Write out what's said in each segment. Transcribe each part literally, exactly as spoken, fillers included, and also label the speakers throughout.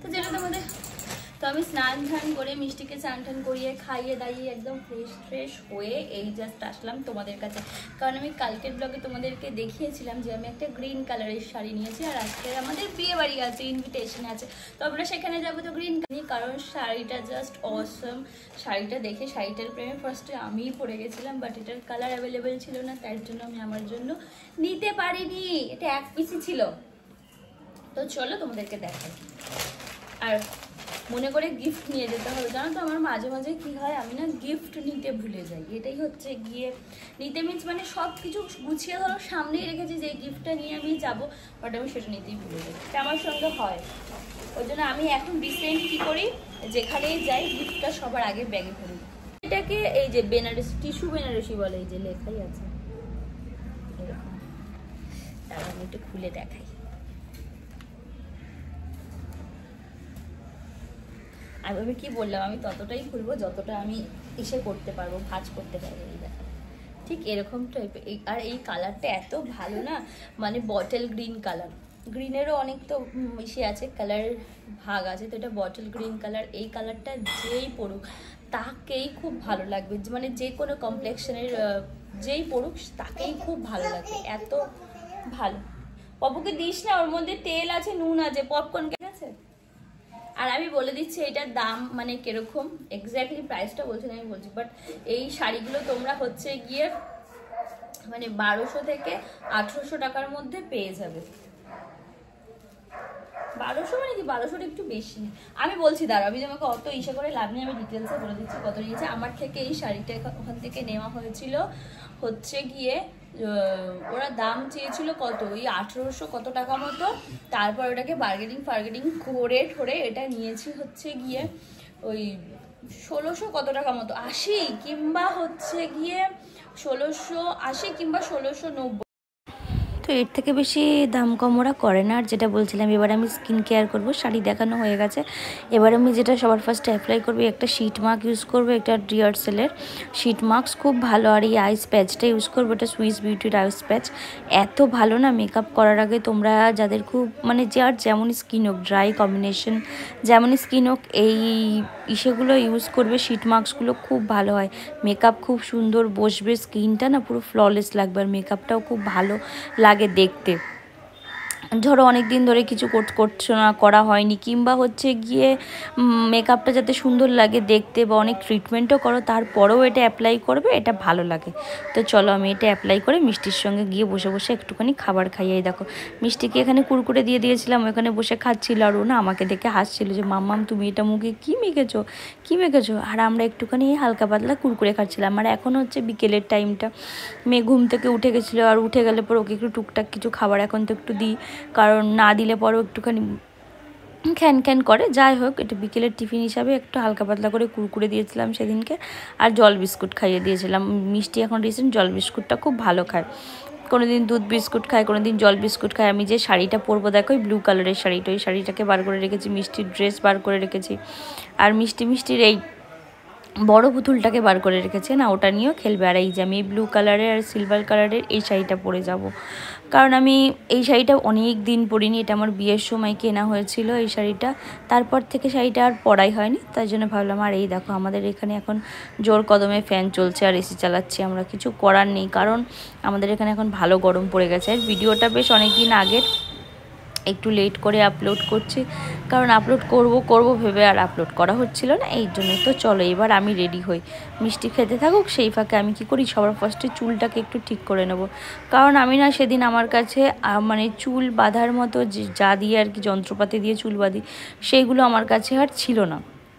Speaker 1: তো যেটা তোমাদের তো আমি স্নান ধান করে মিষ্টিকে চান টান করিয়ে খাইয়ে দাইয়ে একদম ফ্রেশ ফ্রেশ হয়ে এই জাস্ট আসলাম তোমাদের কাছে। কারণ আমি কালকের ব্লগে তোমাদেরকে দেখিয়েছিলাম যে আমি একটা গ্রিন কালারের শাড়ি নিয়েছি, আর আজকে আমাদের বিয়ে বাড়ি আছে, ইনভিটেশন আছে, তো আমরা সেখানে যাবো। তো গ্রিন কারণ শাড়িটা জাস্ট অসম। শাড়িটা দেখে শাড়িটার প্রেমে ফার্স্টে আমিই পরে গেছিলাম, বাট এটার কালার অ্যাভেলেবেল ছিল না, তার জন্য আমি আমার জন্য নিতে পারিনি। এটা এক পিসই ছিল। তো চলো তোমাদেরকে দেখাই। আর মনে করে গিফট নিয়ে যেতে হবে, জানো তো আমার মাঝে মাঝে কি হয়, আমি না গিফট নিতে ভুলে যাই। এটাই হচ্ছে গিয়ে নিতে মিন্স মানে সব কিছু গুছিয়ে ধরো সামনেই রেখেছি যে গিফটটা নিয়ে আমি যাবো, বাট আমি সেটা নিতেই ভুলে যাই। এটা আমার সঙ্গে হয়। ওই জন্য আমি এখন রিসেন্ট কী করি, যেখানেই যাই গিফটটা সবার আগে ব্যাগে ভরি। এটাকে এই যে বেনারসি, টিস্যু বেনারসি বলে, এই যে লেখাই আছে এরকম। তারপর আমি একটু খুলে দেখাই। আমি আমি কি বললাম, আমি ততটাই খুলবো যতটা আমি এসে করতে পারবো, ভাঁজ করতে পারবো। এই দেখা ঠিক এরকম টাইপের। আর এই কালারটা এত ভালো না, মানে বটল গ্রিন কালার। গ্রিনেরও অনেক তো ইসে আছে, কালার ভাগ আছে, তো এটা বটল গ্রিন কালার। এই কালারটা যেই পড়ুক তাকেই খুব ভালো লাগবে, মানে যে কোনো কমপ্লেক্সনের যেই পড়ুক তাকেই খুব ভালো লাগবে, এত ভালো। পপুকে দিস না, ওর মধ্যে তেল আছে, নুন আছে, পপকর্ন কে আছে। আর আমি বলে দিচ্ছি এটার দাম মানে কিরকম, এক্স্যাক্টলি প্রাইসটা বলছি না আমি বলছি, বাট এই শাড়িগুলো তোমরা হচ্ছে গিয়ে মানে বারোশো থেকে আঠেরোশো টাকার মধ্যে পেয়ে যাবে। বারোশো মানে কি, বারোশোটা একটু বেশি। আমি বলছি দাঁড়া, আমি তোমাকে অত ইসে করে লাভ নেই, আমি ডিটেলসে বলে দিচ্ছি কত নিয়েছে। আমার থেকে এই শাড়িটা ওখান থেকে নেওয়া হয়েছিল হচ্ছে গিয়ে, ওরা দাম চেয়েছিল কত, ওই আঠেরোশো কত টাকা মতো। তারপর ওটাকে বার্গেনিং ফার্গেনিং করে ঠোরে এটা নিয়েছি হচ্ছে গিয়ে ওই ষোলোশো কত টাকা মতো, আশি কিংবা হচ্ছে গিয়ে ষোলোশো আশি কিংবা ষোলোশো নব্বই।
Speaker 2: তো এর থেকে বেশি দাম কম ওরা করে না। আর যেটা বলছিলাম, এবার আমি স্কিন কেয়ার করব। শাড়ি দেখানো হয়ে গেছে, এবার আমি যেটা সবার ফার্স্টে অ্যাপ্লাই করবো, একটা শিট মাস্ক ইউজ করবো, একটা ডিয়ারসেলের শিট মাস্ক খুব ভালো। আর এই আইস প্যাচটা ইউজ করবো, এটা সুইস বিউটির আইস প্যাচ। এত ভালো না, মেকআপ করার আগে তোমরা যাদের খুব মানে যার যেমন স্কিন হোক, ড্রাই কম্বিনেশন যেমন স্কিন হোক, এই ইসেগুলো ইউজ করবে, শিট মাস্কগুলো খুব ভালো হয়। মেকআপ খুব সুন্দর বসবে, স্কিনটা না পুরো ফ্ললেস লাগবে, আর মেকআপটাও খুব ভালো লাগে দেখতে। ধরো অনেক দিন ধরে কিছু করছো না, করা হয়নি, কিংবা হচ্ছে গিয়ে মেকআপটা যাতে সুন্দর লাগে দেখতে, বা অনেক ট্রিটমেন্টও করো তারপরেও এটা অ্যাপ্লাই করবে, এটা ভালো লাগে। তো চলো আমি এটা অ্যাপ্লাই করে মিষ্টির সঙ্গে গিয়ে বসে বসে একটুখানি খাবার খাইয়ে। দেখো মিষ্টিকে এখানে কুরকুরে দিয়ে দিয়েছিলাম, ওখানে বসে খাচ্ছিল, আর ও না আমাকে দেখে হাসছিল যে মাম্মাম তুমি এটা মুখে কী মেখেছো কী মেখেছো। আর আমরা একটুখানি হালকা পাতলা কুরকুরে খাচ্ছিলাম। আর এখন হচ্ছে বিকেলের টাইমটা, মেয়ে ঘুম থেকে উঠে গেছিলো, আর উঠে গেলে পর ওকে একটু টুকটাক কিছু খাবার এখন তো একটু দিই, কারণ না দিলে পরেও একটুখানি খ্যান খ্যান করে। যাই হোক, এটা বিকেলের টিফিন হিসাবে একটু হালকা পাতলা করে কুরকুরে দিয়েছিলাম সেদিনকে, আর জল বিস্কুট খাইয়ে দিয়েছিলাম। মিষ্টি এখন রিসেন্ট জল বিস্কুটটা খুব ভালো খায়, কোনো দিন দুধ বিস্কুট খায়, কোনো দিন জল বিস্কুট খায়। আমি যে শাড়িটা পরবো দেখো, ওই ব্লু কালারের শাড়িটা, ওই শাড়িটাকে বার করে রেখেছি, মিষ্টির ড্রেস বার করে রেখেছি, আর মিষ্টি মিষ্টির এই বড় পুতুলটাকে বার করে রেখেছে না, ওটা নিয়েও খেলবে। আর এই যে আমি ব্লু কালারের আর সিলভার কালারের এই শাড়িটা পরে যাব, কারণ আমি এই শাড়িটা অনেক দিন পরিনি, এটা আমার বিয়ের সময় কেনা হয়েছিল এই শাড়িটা, তারপর থেকে শাড়িটা আর পরাই হয়নি, তাই জন্য ভাবলাম। আর এই দেখো আমাদের এখানে এখন জোর কদমে ফ্যান চলছে আর এসি চালাচ্ছি, আমরা কিছু করার নেই, কারণ আমাদের এখানে এখন ভালো গরম পড়ে গেছে। আর ভিডিওটা বেশ অনেক দিন আগের, একটু লেট করে আপলোড করছি, কারণ আপলোড করব করব ভেবে আর আপলোড করা হচ্ছিল না, এই জন্যই। তো চলো এবার আমি রেডি হই, মিষ্টি খেতে থাকুক, সেই ফাঁকে আমি কি করি সবার ফার্স্টে চুলটাকে একটু ঠিক করে নেব, কারণ আমি না সেদিন আমার কাছে মানে চুল বাঁধার মতো যা দিয়ে আর কি যন্ত্রপাতি দিয়ে চুল বাঁধি, সেইগুলো আমার কাছে আর ছিল না,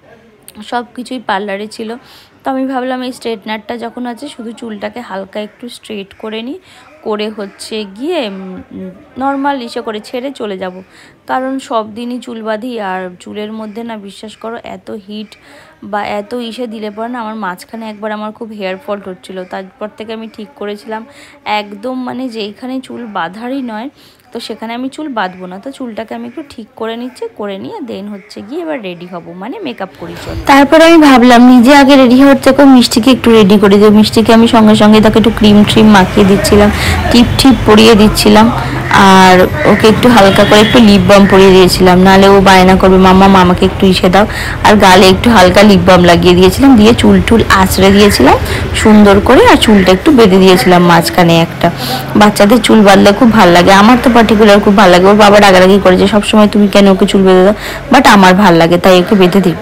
Speaker 2: সব কিছুই পার্লারে ছিল। তো আমি ভাবলাম এই স্ট্রেটনারটা যখন আছে, শুধু চুলটাকে হালকা একটু স্ট্রেট করে নিই, করে হচ্ছে গিয়ে নর্মাল ইসে করে ছেড়ে চলে যাব, কারণ সব দিনই চুল বাঁধি, আর চুলের মধ্যে না বিশ্বাস করো এত হিট বা এত ইসে দিলে পরে না আমার মাঝখানে একবার আমার খুব হেয়ার ফল হচ্ছিলো, তারপর থেকে আমি ঠিক করেছিলাম একদম মানে যেইখানে চুল বাঁধারই নয়, তো তো সেখানে আমি চুল বাঁধবো না, তো চুলটাকে আমি একটু ঠিক করে নিচ্ছি, করে নিয়ে দেন হচ্ছে গিয়ে এবার রেডি হব, মানে মেকআপ করি চল। তারপরে আমি ভাবলাম নিজে আগে রেডি হওয়ার থেকে মিষ্টিকে একটু রেডি করে দিই। মিষ্টিকে আমি সঙ্গে সঙ্গে তাকে একটু ক্রিম ট্রিম মাখিয়ে দিচ্ছিলাম, টিপ টিপ পরিয়ে দিচ্ছিলাম, আর ওকে একটু হালকা করে একটু লিপ বাম পরিয়ে দিয়েছিলাম, নাহলে ও বায়না করবে মাম্মা মামাকে একটু ইসে দাও। আর গালে একটু হালকা লিপ বাম লাগিয়ে দিয়েছিলাম, দিয়ে চুল টুল আঁচড়ে দিয়েছিলাম সুন্দর করে, আর চুলটা একটু বেঁধে দিয়েছিলাম মাঝখানে একটা। বাচ্চাদের চুল বাঁধলে খুব ভালো লাগে, আমার তো পার্টিকুলার খুব ভালো লাগে। ওর বাবা রাগারাগি করে যে সবসময় তুমি কেন ওকে চুল বেঁধে দাও, বাট আমার ভালো লাগে তাই ওকে বেঁধে দিই।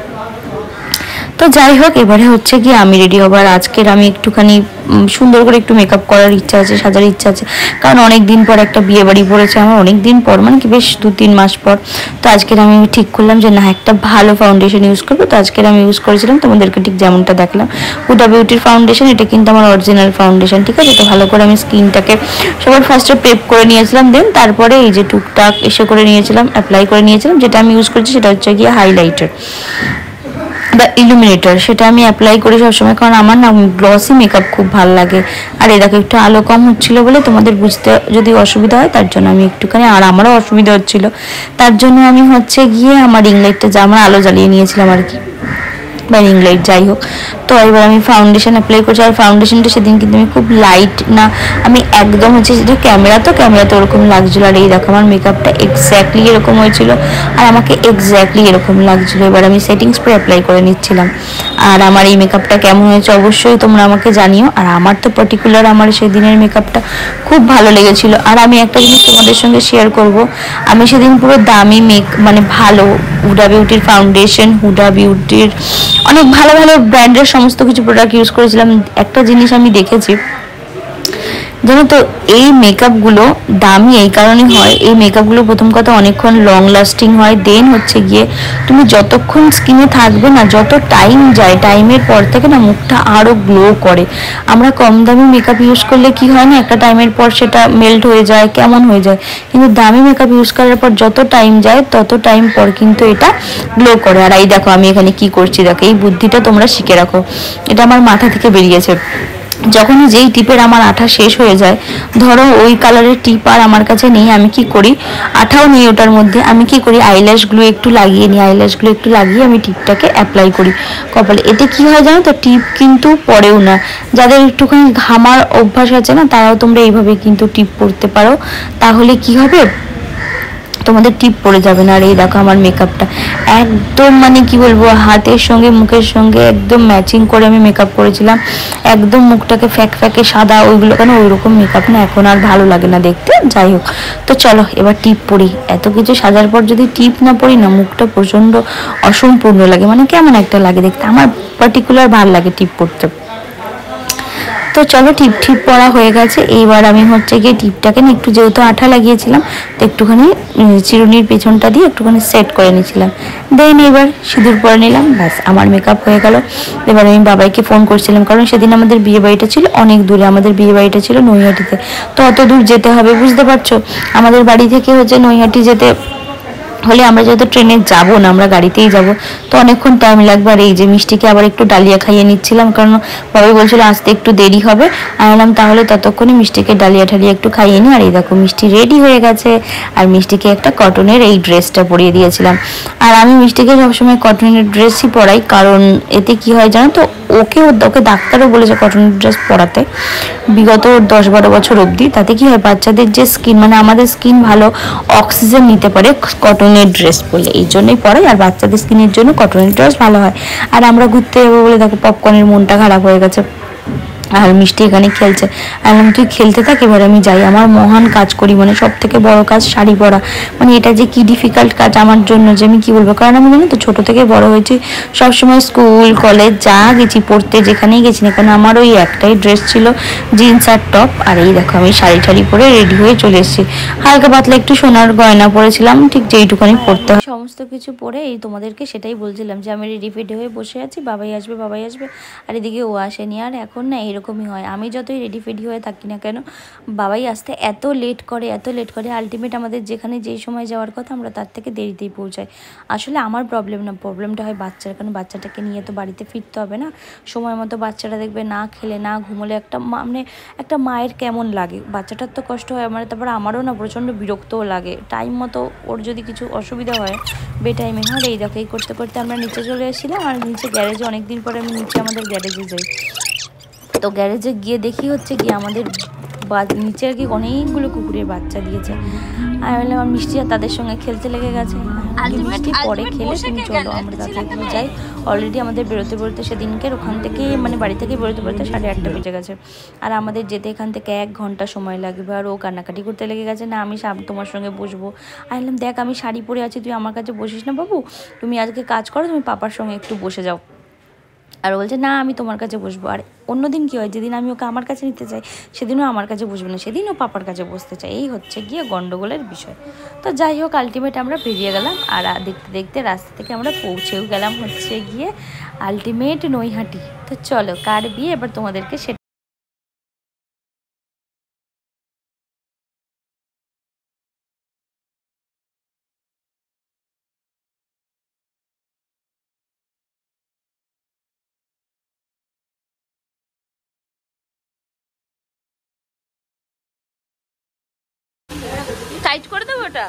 Speaker 2: তো যাই হোক, এবারে হচ্ছে কি আমি রেডি হবো। আর আজকের আমি একটুখানি সুন্দর করে একটু মেকআপ করার ইচ্ছা আছে, সাজার ইচ্ছা আছে, কারণ অনেক দিন পর একটা বিয়ে বাড়ি পড়েছে আমার, অনেক দিন পর মানে কি বেশ দু তিন মাস পর। তো আজকের আমি ঠিক করলাম যে না একটা ভালো ফাউন্ডেশন ইউজ করবো। তো আজকের আমি ইউজ করেছিলাম তোমাদেরকে ঠিক যেমনটা দেখলাম, হুডা বিউটির ফাউন্ডেশন। এটা কিন্তু আমার অরিজিনাল ফাউন্ডেশন, ঠিক আছে। তো ভালো করে আমি স্কিনটাকে সবার ফার্স্টে প্রেপ করে নিয়েছিলাম, দেন তারপরে এই যে টুকটাক এসে করে নিয়েছিলাম, অ্যাপ্লাই করে নিয়েছিলাম। যেটা আমি ইউজ করেছি সেটা হচ্ছে গিয়ে হাইলাইটার বা ইলুমিনেটর, সেটা আমি অ্যাপ্লাই করি সবসময়, কারণ আমার না গ্লসি মেকআপ খুব ভালো লাগে। আর এ দেখো একটু আলো কম হচ্ছিলো বলে তোমাদের বুঝতে যদি অসুবিধা হয় তার জন্য আমি একটুখানি, আর আমারও অসুবিধা হচ্ছিলো তার জন্য আমি হচ্ছে গিয়ে আমার রিং লাইটটা যা আমার আলো জ্বালিয়ে নিয়েছিলাম আর কি, বা রিং লাইট যাই হোক। তো এবার আমি ফাউন্ডেশন অ্যাপ্লাই করছি। আর ফাউন্ডেশনটা সেদিন কিন্তু আমি খুব লাইট না, আমি একদম হচ্ছে যেটা ক্যামেরা তো ক্যামেরাতে ওরকম লাগছিলো। আর এই দেখো আমার মেকআপটা এক্স্যাক্টলি এরকম হয়েছিল, আর আমাকে এক্স্যাক্টলি এরকম লাগছিলো। এবার আমি সেটিং স্প্রে অ্যাপ্লাই করে নিচ্ছিলাম। আর আমার এই মেকআপটা কেমন হয়েছে অবশ্যই তোমরা আমাকে জানিও। আর আমার তো পার্টিকুলার আমার সেদিনের মেকআপটা খুব ভালো লেগেছিলো। আর আমি একটা জিনিস তোমাদের সঙ্গে শেয়ার করব, আমি সেদিন পুরো দামি মেক মানে ভালো হুডা বিউটির ফাউন্ডেশন, হুডা বিউটির অনেক ভালো ভালো ব্র্যান্ডের সমস্ত কিছু প্রোডাক্ট ইউজ করেছিলাম। একটা জিনিস আমি দেখেছি, জানো তো এই মেকআপগুলো দামি এই কারণে হয়, এই মেকআপগুলো প্রথম কথা অনেকক্ষণ লং লাস্টিং হয়, দেন হচ্ছে গিয়ে তুমি যতক্ষণ স্কিনে থাকবে না, যত টাইম যায় টাইমের পর থেকে না মুখটা আরও গ্লো করে। আমরা কম দামি মেকআপ ইউজ করলে কি হয় না, একটা টাইমের পর সেটা মেল্ট হয়ে যায়, কেমন হয়ে যায়, কিন্তু দামি মেকআপ ইউজ করার পর যত টাইম যায় তত টাইম পর কিন্তু এটা গ্লো করে। আর এই দেখো আমি এখানে কি করছি, দেখো এই বুদ্ধিটা তোমরা শিখে রাখো, এটা আমার মাথা থেকে বেরিয়েছে। যখনই যেই টিপের আমার আঠা শেষ হয়ে যায়, ধরো ওই কালারের টিপ আর আমার কাছে নেই, আমি কি করি, আঠাও নেই ওটার মধ্যে, আমি কি করি আইল্যাশ গ্লু একটু লাগিয়ে নিই, আইল্যাশ গ্লু একটু লাগিয়ে আমি টিপটাকে অ্যাপ্লাই করি কপালে। এতে কি হয় জানো তো, টিপ কিন্তু পড়েও না। যাদের একটুখানি ঘামার অভ্যাস আছে না, তারাও তোমরা এইভাবে কিন্তু টিপ পরতে পারো, তাহলে কি হবে তোমাদের টিপ পড়ে যাবে না। আর এই দেখো আমার মেকআপটা একদম মানে কি বলবো, হাতের সঙ্গে মুখের সঙ্গে একদম ম্যাচিং করে আমি মেকআপ করেছিলাম, একদম মুখটাকে ফ্যাক ফ্যাকে সাদা, ওইগুলো কেন ওইরকম মেকআপ না এখন আর ভালো লাগে না দেখতে। যাই হোক, তো চলো এবার টিপ পরি। এত কিছু সাজার পর যদি টিপ না পরি না, মুখটা প্রচণ্ড অসম্পূর্ণ লাগে, মানে কেমন একটা লাগে দেখতে, আমার পার্টিকুলার ভালো লাগে টিপ পরতে। তো চলো টিপ টিপ পরা হয়ে গেছে। এইবার আমি হচ্ছে গিয়ে টিপটাকে না একটু, যেহেতু আঠা লাগিয়েছিলাম তো একটুখানি চিরুনির পেছনটা দিয়ে একটুখানি সেট করে নিয়েছিলাম, দেন এবার সিঁদুর পরে নিলাম, ব্যাস আমার মেকআপ হয়ে গেল। এবার আমি বাবাইকে ফোন করছিলাম, কারণ সেদিন আমাদের বিয়ে বাড়িটা ছিল অনেক দূরে, আমাদের বিয়ে বাড়িটা ছিল নৈহাটিতে, তো অত দূর যেতে হবে বুঝতে পারছো, আমাদের বাড়ি থেকে হচ্ছে নৈহাটি যেতে হলে আমরা যেহেতু ট্রেনে যাব না, আমরা গাড়িতেই যাব, তো অনেকক্ষণ টাইম লাগবে। আর এই যে মিষ্টিকে আবার একটু ডালিয়া খাইয়ে নিচ্ছিলাম, কারণ বাবাই বলছিল আসতে একটু দেরি হবে। আনলাম তাহলে ততক্ষণে মিষ্টিকে ডালিয়া ঠালিয়া একটু খাইয়ে নিই। আর এই দেখো মিষ্টি রেডি হয়ে গেছে, আর মিষ্টিকে একটা কটনের এই ড্রেসটা পরিয়ে দিয়েছিলাম। আর আমি মিষ্টিকে সবসময় কটনের ড্রেসই পরাই, কারণ এতে কি হয় জানো তো, ওকে ওকে ডাক্তারও বলেছে কটনের ড্রেস পরাতে বিগত দশ বারো বছর অবধি। তাতে কি হয়, বাচ্চাদের যে স্কিন মানে আমাদের স্কিন ভালো অক্সিজেন নিতে পারে কটনের ড্রেস পরলে, এই জন্যই পরাই। আর বাচ্চাদের স্কিনের জন্য কটনের ড্রেস ভালো হয়। আর আমরা ঘুরতে যাবো বলে দেখো পপকর্নের মনটা খারাপ হয়ে গেছে, আর মিষ্টি এখানে খেলছে। আর তুই খেলতে থাক, এবার আমি যাই, আমার মহান কাজ করি, মানে সব থেকে বড় কাজ শাড়ি পরা, মানে এটা যে কি ডিফিকাল্ট কাজ আমার জন্য যে আমি কি বলবো, কারণ আমি জানি তো ছোটো থেকে বড় হয়েছি সবসময় স্কুল কলেজ যা গেছি পড়তে, যেখানেই গেছি না কেন আমার ওই একটাই ড্রেস ছিল, জিন্স আর টপ। আর এই দেখো আমি শাড়ি ঠাড়ি পরে রেডি হয়ে চলে এসেছি, হালকা পাতলা একটু সোনার গয়না পরেছিলাম, ঠিক যেইটুখানি পরতে হয়। সমস্ত কিছু পরে এই তোমাদেরকে সেটাই বলছিলাম যে আমি রেডি ফেডি হয়ে বসে আছি, বাবাই আসবে বাবাই আসবে, আর এদিকে ও আসেনি। আর এখন না এরকমই হয়, আমি যতই রেডি ফেডি হয়ে থাকি না কেন বাবাই আসতে এত লেট করে এত লেট করে আলটিমেট আমাদের যেখানে যেই সময় যাওয়ার কথা আমরা তার থেকে দেরিতেই পৌঁছাই। আসলে আমার প্রবলেম না, প্রবলেমটা হয় বাচ্চার, কারণ বাচ্চাটাকে নিয়ে তো বাড়িতে ফিরতে হবে না সময় মতো। বাচ্চাটা দেখবে না খেলে না ঘুমোলে একটা মানে একটা মায়ের কেমন লাগে, বাচ্চাটার তো কষ্ট হয়, মানে তারপর আমারও না প্রচণ্ড বিরক্তও লাগে। টাইম মতো ওর যদি কিছু অসুবিধা হয় বেটাইমে, হ্যাঁ এই দেখো এই করতে করতে আমরা নিচে চলে এসেছিলাম। আর নিচে গ্যারেজে অনেকদিন পরে আমি নিচে আমাদের গ্যারেজে যাই, তো গ্যারেজে গিয়ে দেখি হচ্ছে গিয়ে আমাদের নিচে আর কি অনেকগুলো কুকুরের বাচ্চা দিয়েছে। আমি বললাম আমার মিষ্টি আর তাদের সঙ্গে খেলতে লেগে গেছে। মিষ্টি পরে খেলে তুমি চলো আমরা তাড়াতাড়ি যাই, অলরেডি আমাদের বেরোতে বেরোতে সেদিনকে ওখান থেকে মানে বাড়ি থেকে বেরোতে বেরোতে সাড়ে আটটা বেজে গেছে, আর আমাদের যেতে এখান থেকে এক ঘন্টা সময় লাগবে। আর ও কান্নাকাটি করতে লেগে গেছে, না আমি তোমার সঙ্গে বসবো। আমি বললাম দেখ আমি শাড়ি পরে আছি, তুই আমার কাছে বসিস না বাবু, তুমি আজকে কাজ করো, তুমি পাপার সঙ্গে একটু বসে যাও। আর বলছে না আমি তোমার কাছে বসবো। আর অন্যদিন কী হয়, যেদিন আমি ওকে আমার কাছে নিতে চাই সেদিনও আমার কাছে বসবে না, সেদিনও পাপার কাছে বসতে চাই, এই হচ্ছে গিয়ে গন্ডগোলের বিষয়। তো যাই হোক আলটিমেট আমরা বেরিয়ে গেলাম, আর দেখতে দেখতে রাস্তা থেকে আমরা পৌঁছেও গেলাম হচ্ছে গিয়ে আলটিমেট নৈহাটি। তো চলো কার বিয়ে এবার তোমাদেরকে সেটা টাইট করে দেবো ওটা।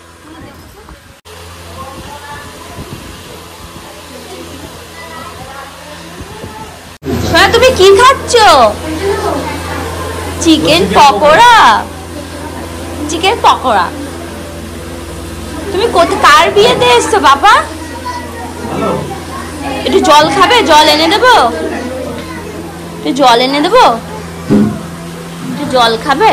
Speaker 2: তুমি কি খাচ্ছ? Chicken pakora, chicken pakora. তুমি কোথায় কার বিয়েতে এসছো বাবা? একটু জল খাবে? জল এনে দেবো? একটু জল এনে দেবো? একটু জল খাবে?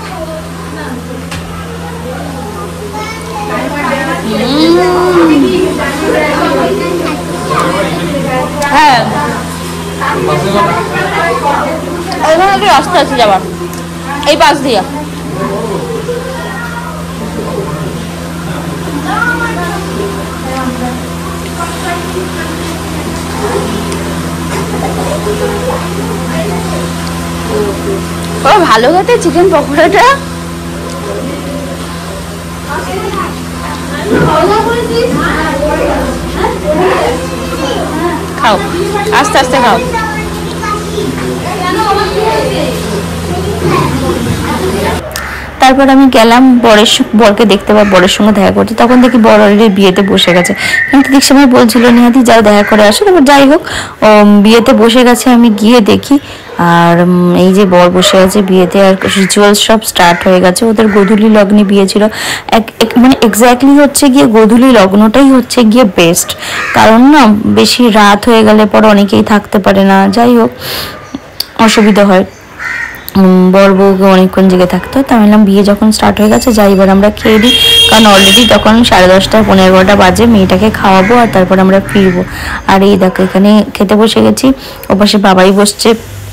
Speaker 2: হ্যাঁ এখানে রাস্তা আছে যাবার, এই পাশ দিয়ে। ও ভালো খেতে চিকেন পকোড়াটা। খাও আস্তে আস্তে খাও। তারপর আমি গেলাম বরের বরকে দেখতে বা বরের সঙ্গে দেখা করতে, তখন দেখি বর অলরেডি বিয়েতে বসে গেছে। কিন্তু ঠিক সময় বলছিল নিহাতি যাও দেখা করে আসো, তারপর যাই হোক বিয়েতে বসে গেছে। আমি গিয়ে দেখি আর এই যে বর বসে আছে বিয়েতে, আর রিচুয়ালস সব স্টার্ট হয়ে গেছে। ওদের গোধূলি লগ্নে বিয়ে ছিল, এক মানে এক্স্যাক্টলি হচ্ছে গিয়ে গোধূলি লগ্নটাই হচ্ছে গিয়ে বেস্ট, কারণ না বেশি রাত হয়ে গেলে পর অনেকেই থাকতে পারে না, যাই হোক অসুবিধা হয়, বর বউকে অনেকক্ষণ জেগে থাকতো। তো আমি বললাম বিয়ে যখন স্টার্ট হয়ে গেছে যাই এবার আমরা খেয়ে দিই, কারণ অলরেডি তখন সাড়ে দশটা পনেরো এগারোটা বাজে, মেয়েটাকে খাওয়াবো আর তারপর আমরা ফিরবো। আর এই দেখো এখানে খেতে বসে গেছি, ওপাশে বাবাই বসছে,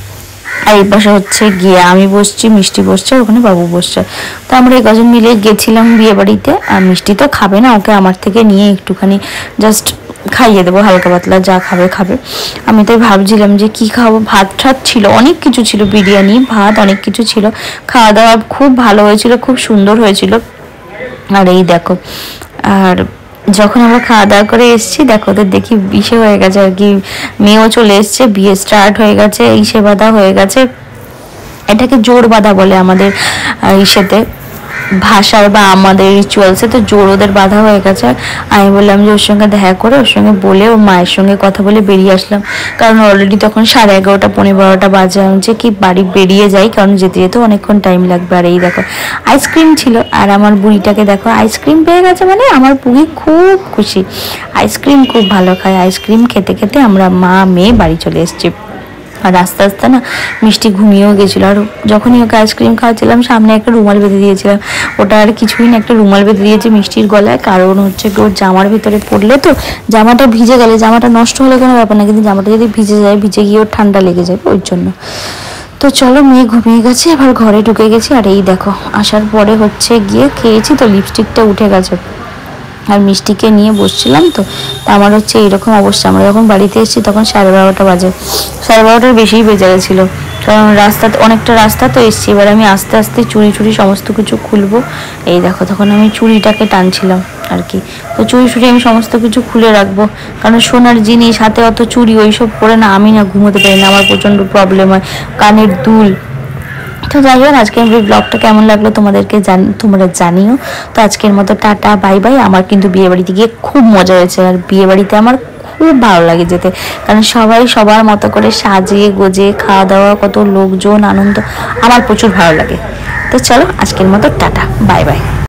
Speaker 2: আর এই পাশে হচ্ছে গিয়ে আমি বসছি, মিষ্টি বসছে, ওখানে বাবু বসছে। তো আমরা এই কজন মিলে গেছিলাম বিয়ে বাড়িতে। আর মিষ্টি তো খাবে না, ওকে আমার থেকে নিয়ে একটুখানি জাস্ট খাইয়ে দেবো, হালকা পাতলা যা খাবে খাবে। আমি তাই ভাবছিলাম যে কি খাবো, ভাত ঠাত ছিল, অনেক কিছু ছিল, বিরিয়ানি ভাত অনেক কিছু ছিল, খাওয়া দাওয়া খুব ভালো হয়েছিল, খুব সুন্দর হয়েছিল। আর এই দেখো, আর যখন আমরা খাওয়া দাওয়া করে এসেছি দেখো ওদের দেখি ইসে হয়ে গেছে আর কি, মেয়েও চলে এসছে, বিয়ে স্টার্ট হয়ে গেছে, ইসে বাঁধা হয়ে গেছে, এটাকে জোর বাঁধা বলে আমাদের ইসেতে ভাষার বা আমাদের রিচুয়ালসে, তো জোর ওদের বাঁধা হয়ে গেছে। আমি বললাম যে ওর সঙ্গে দেখা করে ওর সঙ্গে বলে ওর মায়ের সঙ্গে কথা বলে বেরিয়ে আসলাম, কারণ অলরেডি তখন সাড়ে এগারোটা পনেরো বারোটা বাজে, যে কি বাড়ি বেরিয়ে যাই, কারণ যেতে যেতে অনেকক্ষণ টাইম লাগবে। আর এই দেখো আইসক্রিম ছিল, আর আমার বুড়িটাকে দেখো আইসক্রিম পেয়ে গেছে, মানে আমার বুড়ি খুব খুশি, আইসক্রিম খুব ভালো খায়। আইসক্রিম খেতে খেতে আমরা মা মেয়ে বাড়ি চলে এসেছি। আর আস্তে আস্তে না মিষ্টি ঘুমিয়েও গেছিলো, আর যখনই ওকে আইসক্রিম খাওয়াচ্ছিলাম সামনে একটা রুমাল বেঁধে দিয়েছিলাম, ওটা আর কিছুই না, একটা রুমাল বেঁধে দিয়েছে মিষ্টির গলায়, কারণ হচ্ছে ওর জামার ভিতরে পড়লে তো জামাটা ভিজে গেলে, জামাটা নষ্ট হলে কোনো ব্যাপার না, কিন্তু জামাটা যদি ভিজে যায় ভিজে গিয়ে ওর ঠান্ডা লেগে যাবে, ওই জন্য। তো চলো মেয়ে ঘুমিয়ে গেছে, এবার ঘরে ঢুকে গেছি। আর এই দেখো আসার পরে হচ্ছে গিয়ে খেয়েছি তো লিপস্টিকটা উঠে গেছে, আর মিষ্টিকে নিয়ে বসছিলাম। তো তা আমার হচ্ছে এইরকম অবস্থা। আমরা যখন বাড়িতে এসেছি তখন সাড়ে বারোটা বাজে, সাড়ে বারোটার বেশিই বেজে গেছিলো, কারণ রাস্তাতে অনেকটা রাস্তা তো এসছি। এবার আমি আস্তে আস্তে চুড়ি চুড়ি সমস্ত কিছু খুলবো। এই দেখো তখন আমি চুড়িটাকে টানছিলাম আর কি। তো চুড়ি চুড়ি আমি সমস্ত কিছু খুলে রাখবো, কারণ সোনার জিনিস হাতে অত চুড়ি ওইসব পরে না আমি না ঘুমোতে পারি না, আমার প্রচণ্ড প্রবলেম হয়, কানের দুল। তো যাই হোক, আজকে এই ব্লগটা কেমন লাগলো তোমাদেরকে জান তোমরা জানিও। তো আজকের মতো টাটা বাই বাই। আমার কিন্তু বিয়ে বাড়িতে গিয়ে খুব মজা হয়েছে, আর বিয়ে বাড়িতে আমার খুব ভালো লাগে যেতে, কারণ সবাই সবার মতো করে সাজিয়ে গোজে খাওয়া দাওয়া, কত লোকজন, আনন্দ, আমার প্রচুর ভালো লাগে। তো চলো আজকের মতো টাটা বাই বাই।